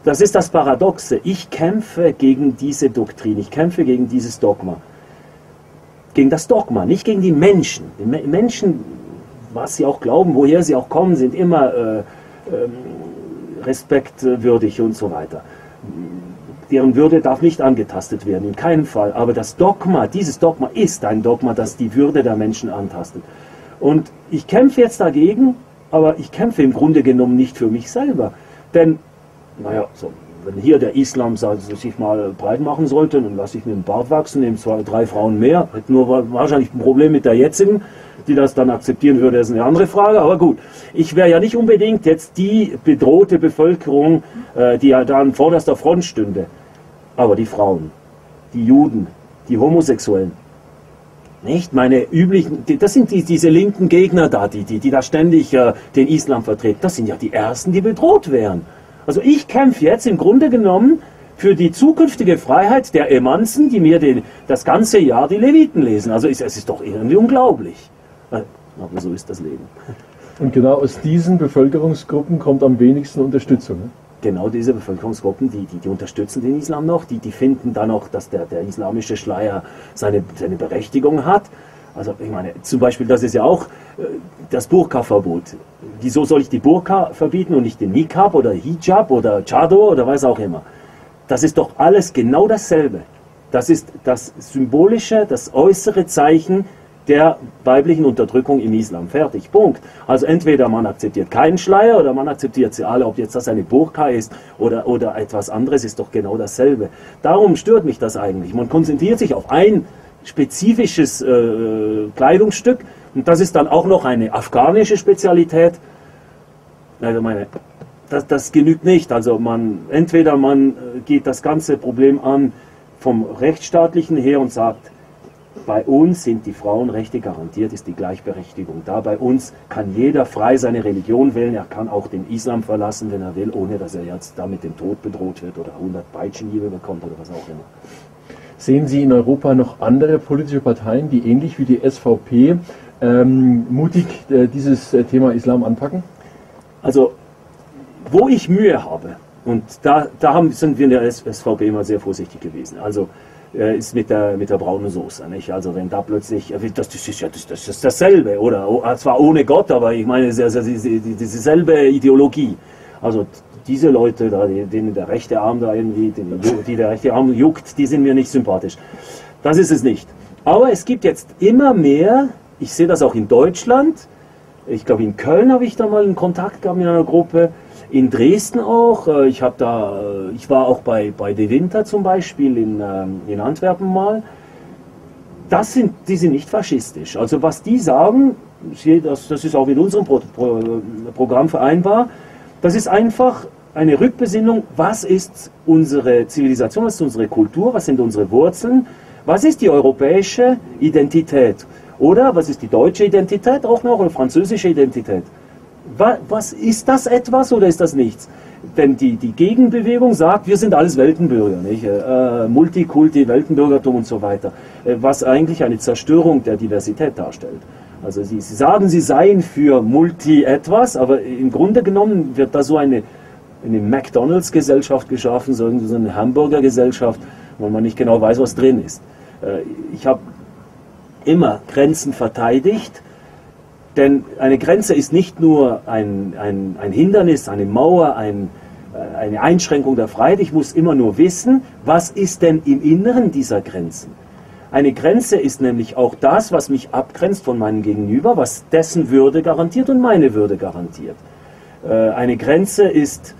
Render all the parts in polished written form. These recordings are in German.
das ist das Paradoxe. Ich kämpfe gegen diese Doktrin, ich kämpfe gegen dieses Dogma. Gegen das Dogma, nicht gegen die Menschen. Die Menschen, was sie auch glauben, woher sie auch kommen, sind immer respektwürdig und so weiter. Deren Würde darf nicht angetastet werden, in keinem Fall. Aber das Dogma, dieses Dogma ist ein Dogma, das die Würde der Menschen antastet. Und ich kämpfe jetzt dagegen, aber ich kämpfe im Grunde genommen nicht für mich selber. Denn, naja, so, wenn hier der Islam sich mal breit machen sollte, dann lasse ich mir einen Bart wachsen, nehme 2, 3 Frauen mehr. Hätte nur wahrscheinlich ein Problem mit der jetzigen, die das dann akzeptieren würde, ist eine andere Frage. Aber gut, ich wäre ja nicht unbedingt jetzt die bedrohte Bevölkerung, die ja da an vorderster Front stünde. Aber die Frauen, die Juden, die Homosexuellen, nicht? Meine üblichen, das sind diese linken Gegner da, die da ständig den Islam vertreten. Das sind ja die Ersten, die bedroht wären. Also ich kämpfe jetzt im Grunde genommen für die zukünftige Freiheit der Emanzen, die mir das ganze Jahr die Leviten lesen. Also es ist doch irgendwie unglaublich. Aber so ist das Leben. Und genau aus diesen Bevölkerungsgruppen kommt am wenigsten Unterstützung. Ne? Genau diese Bevölkerungsgruppen, die unterstützen den Islam noch, die finden dann auch, dass der islamische Schleier seine Berechtigung hat. Also ich meine, zum Beispiel, das ist ja auch das Burka-Verbot. Wieso soll ich die Burka verbieten und nicht den Niqab oder Hijab oder Chador oder was auch immer? Das ist doch alles genau dasselbe. Das ist das symbolische, das äußere Zeichen der weiblichen Unterdrückung im Islam. Fertig, Punkt. Also entweder man akzeptiert keinen Schleier oder man akzeptiert sie alle, ob jetzt das eine Burka ist oder etwas anderes, ist doch genau dasselbe. Darum stört mich das eigentlich. Man konzentriert sich auf ein spezifisches Kleidungsstück und das ist dann auch noch eine afghanische Spezialität. Also das genügt nicht. Also entweder man geht das ganze Problem an vom Rechtsstaatlichen her und sagt, bei uns sind die Frauenrechte garantiert, ist die Gleichberechtigung da. Bei uns kann jeder frei seine Religion wählen. Er kann auch den Islam verlassen, wenn er will, ohne dass er jetzt da mit dem Tod bedroht wird oder 100 Peitschenhiebe bekommt oder was auch immer. Sehen Sie in Europa noch andere politische Parteien, die ähnlich wie die SVP mutig dieses Thema Islam anpacken? Also, wo ich Mühe habe, und da sind wir in der SVP immer sehr vorsichtig gewesen, also ist mit der braunen Soße, nicht? Also wenn da plötzlich, das ist dasselbe, oder? Zwar ohne Gott, aber ich meine, dieselbe Ideologie. Also diese Leute, denen der rechte Arm da irgendwie, die der rechte Arm juckt, die sind mir nicht sympathisch. Das ist es nicht. Aber es gibt jetzt immer mehr, ich sehe das auch in Deutschland, ich glaube in Köln habe ich da mal einen Kontakt gehabt mit einer Gruppe, in Dresden auch, ich war auch bei De Winter zum Beispiel in Antwerpen mal. Die sind nicht faschistisch. Also was die sagen, das ist auch in unserem Programm vereinbar, das ist einfach eine Rückbesinnung, was ist unsere Zivilisation, was ist unsere Kultur, was sind unsere Wurzeln, was ist die europäische Identität oder was ist die deutsche Identität auch noch oder französische Identität. Was ist das etwas oder ist das nichts? Denn die Gegenbewegung sagt, wir sind alles Weltenbürger, nicht? Multikulti, Weltenbürgertum und so weiter, was eigentlich eine Zerstörung der Diversität darstellt. Also sie sagen, sie seien für Multi-etwas, aber im Grunde genommen wird da so eine McDonalds-Gesellschaft geschaffen, so eine Hamburger-Gesellschaft, wo man nicht genau weiß, was drin ist. Ich habe immer Grenzen verteidigt, denn eine Grenze ist nicht nur ein Hindernis, eine Mauer, eine Einschränkung der Freiheit. Ich muss immer nur wissen, was ist denn im Inneren dieser Grenzen. Eine Grenze ist nämlich auch das, was mich abgrenzt von meinem Gegenüber, was dessen Würde garantiert und meine Würde garantiert. Eine Grenze ist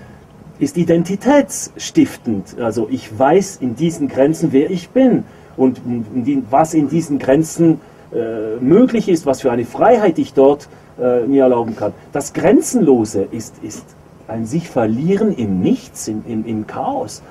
identitätsstiftend. Also ich weiß in diesen Grenzen, wer ich bin und was in diesen Grenzen möglich ist, was für eine Freiheit ich dort mir erlauben kann. Das Grenzenlose ist ein sich verlieren im Nichts, im Chaos.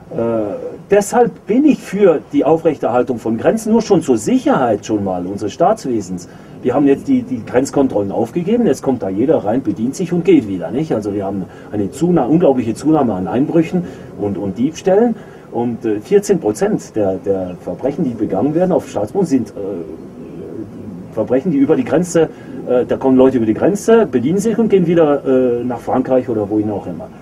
Deshalb bin ich für die Aufrechterhaltung von Grenzen, nur schon zur Sicherheit schon mal unseres Staatswesens. Wir haben jetzt die Grenzkontrollen aufgegeben, jetzt kommt da jeder rein, bedient sich und geht wieder, nicht? Also wir haben eine unglaubliche Zunahme an Einbrüchen und Diebstählen und 14% der Verbrechen, die begangen werden auf Staatsboden, sind Verbrechen, die über die Grenze, da kommen Leute über die Grenze, bedienen sich und gehen wieder nach Frankreich oder wohin auch immer.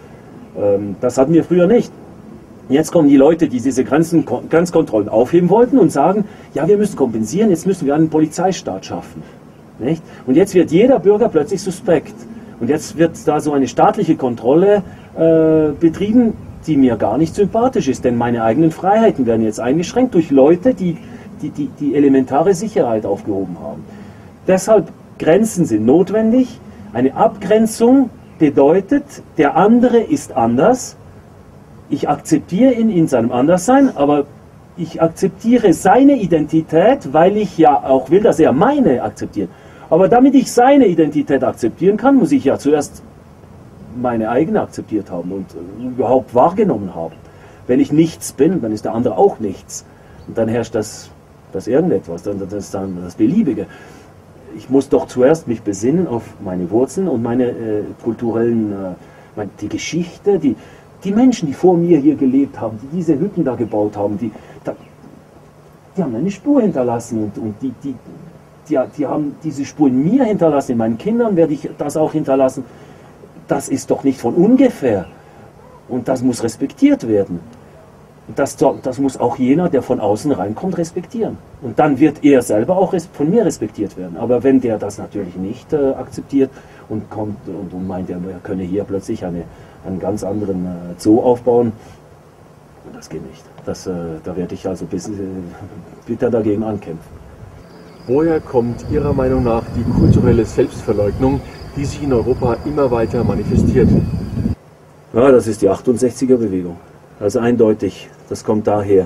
Das hatten wir früher nicht. Jetzt kommen die Leute, die diese Grenzkontrollen aufheben wollten und sagen, ja, wir müssen kompensieren, jetzt müssen wir einen Polizeistaat schaffen. Nicht? Und jetzt wird jeder Bürger plötzlich suspekt. Und jetzt wird da so eine staatliche Kontrolle betrieben, die mir gar nicht sympathisch ist, denn meine eigenen Freiheiten werden jetzt eingeschränkt durch Leute, die elementare Sicherheit aufgehoben haben. Deshalb Grenzen sind notwendig. Eine Abgrenzung bedeutet, der andere ist anders. Ich akzeptiere ihn in seinem Anderssein, aber ich akzeptiere seine Identität, weil ich ja auch will, dass er meine akzeptiert. Aber damit ich seine Identität akzeptieren kann, muss ich ja zuerst meine eigene akzeptiert haben und überhaupt wahrgenommen haben. Wenn ich nichts bin, dann ist der andere auch nichts. Und dann herrscht das irgendetwas, das ist dann das Beliebige. Ich muss doch zuerst mich besinnen auf meine Wurzeln und meine kulturellen, die Geschichte, die Menschen, die vor mir hier gelebt haben, die diese Hütten da gebaut haben, die haben eine Spur hinterlassen und die haben diese Spur in mir hinterlassen, in meinen Kindern werde ich das auch hinterlassen. Das ist doch nicht von ungefähr und das muss respektiert werden. Das muss auch jener, der von außen reinkommt, respektieren. Und dann wird er selber auch von mir respektiert werden. Aber wenn der das natürlich nicht akzeptiert und kommt und meint, er könne hier plötzlich einen ganz anderen Zoo aufbauen, das geht nicht. Da werde ich also bitter dagegen ankämpfen. Woher kommt Ihrer Meinung nach die kulturelle Selbstverleugnung, die sich in Europa immer weiter manifestiert? Ja, das ist die 68er-Bewegung. Also eindeutig, das kommt daher.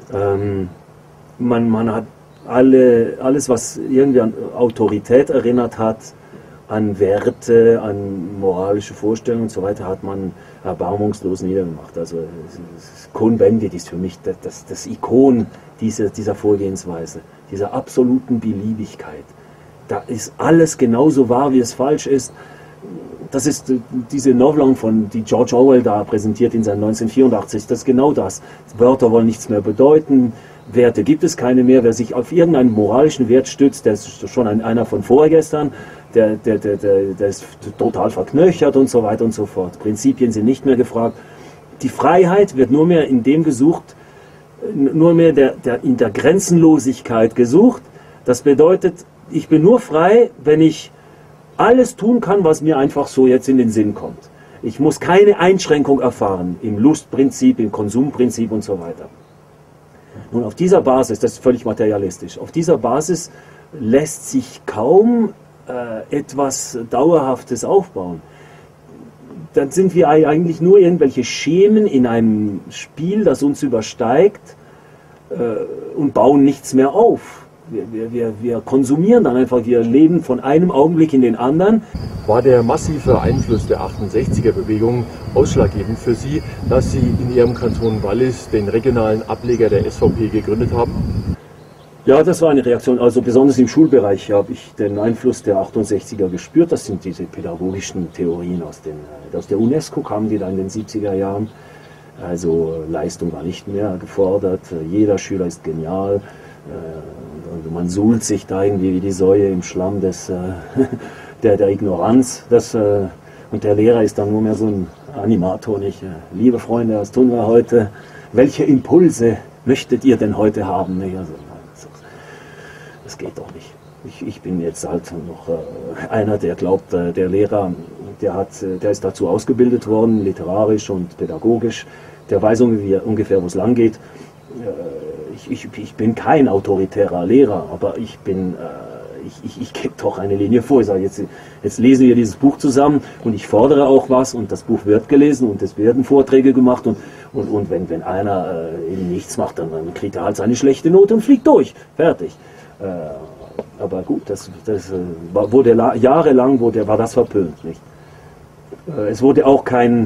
Man hat alles, was irgendwie an Autorität erinnert hat, an Werte, an moralische Vorstellungen und so weiter, hat man erbarmungslos niedergemacht. Also Cohn-Bendit ist für mich das Ikon dieser Vorgehensweise, dieser absoluten Beliebigkeit. Da ist alles genauso wahr, wie es falsch ist. Das ist diese Novelle die George Orwell da präsentiert in seinem 1984. Das ist genau das. Wörter wollen nichts mehr bedeuten. Werte gibt es keine mehr. Wer sich auf irgendeinen moralischen Wert stützt, der ist schon einer von vorgestern. Der ist total verknöchert und so weiter und so fort. Prinzipien sind nicht mehr gefragt. Die Freiheit wird nur mehr in dem gesucht, nur mehr in der Grenzenlosigkeit gesucht. Das bedeutet, ich bin nur frei, wenn ich alles tun kann, was mir einfach so jetzt in den Sinn kommt. Ich muss keine Einschränkung erfahren im Lustprinzip, im Konsumprinzip und so weiter. Nun, auf dieser Basis, das ist völlig materialistisch, auf dieser Basis lässt sich kaum etwas Dauerhaftes aufbauen. Dann sind wir eigentlich nur irgendwelche Schemen in einem Spiel, das uns übersteigt und bauen nichts mehr auf. Wir konsumieren dann einfach, wir leben von einem Augenblick in den anderen. War der massive Einfluss der 68er-Bewegung ausschlaggebend für Sie, dass Sie in Ihrem Kanton Wallis den regionalen Ableger der SVP gegründet haben? Ja, das war eine Reaktion. Also besonders im Schulbereich habe ich den Einfluss der 68er gespürt. Das sind diese pädagogischen Theorien aus der UNESCO, kamen die da in den 70er Jahren. Also Leistung war nicht mehr gefordert, jeder Schüler ist genial. Also man suhlt sich da irgendwie wie die Säue im Schlamm der Ignoranz. Und der Lehrer ist dann nur mehr so ein Animator, nicht? Liebe Freunde, was tun wir heute? Welche Impulse möchtet ihr denn heute haben? Also, das geht doch nicht. Ich bin jetzt halt noch einer, der glaubt, der Lehrer, der ist dazu ausgebildet worden, literarisch und pädagogisch. Der weiß ungefähr, wo es lang geht. Ich bin kein autoritärer Lehrer, aber ich gebe doch eine Linie vor. Ich sage, jetzt lesen wir dieses Buch zusammen und ich fordere auch was und das Buch wird gelesen und es werden Vorträge gemacht und wenn einer eben nichts macht, dann kriegt er halt seine schlechte Note und fliegt durch. Fertig. Aber gut, das jahrelang war das verpönt. Nicht? Es wurde auch kein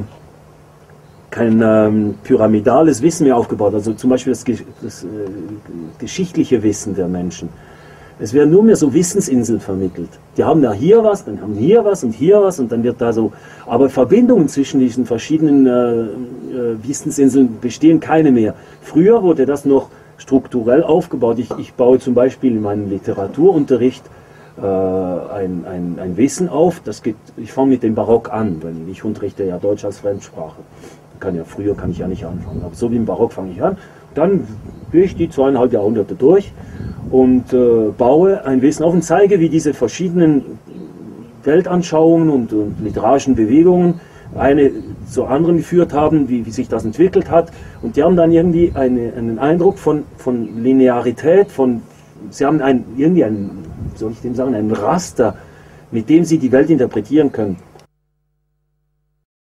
pyramidales Wissen mehr aufgebaut, also zum Beispiel das geschichtliche Wissen der Menschen. Es werden nur mehr so Wissensinseln vermittelt. Die haben da hier was, dann haben hier was und hier was und dann wird da so. Aber Verbindungen zwischen diesen verschiedenen Wissensinseln bestehen keine mehr. Früher wurde das noch strukturell aufgebaut. Ich baue zum Beispiel in meinem Literaturunterricht ein Wissen auf. Ich fange mit dem Barock an, wenn ich unterrichte ja Deutsch als Fremdsprache. Früher kann ich ja nicht anfangen, aber so wie im Barock fange ich an. Dann gehe ich die 2,5 Jahrhunderte durch und baue ein Wissen auf und zeige, wie diese verschiedenen Weltanschauungen und literarischen Bewegungen eine zur anderen geführt haben, wie sich das entwickelt hat. Und die haben dann irgendwie einen Eindruck von Linearität, sie haben ein Raster, mit dem sie die Welt interpretieren können.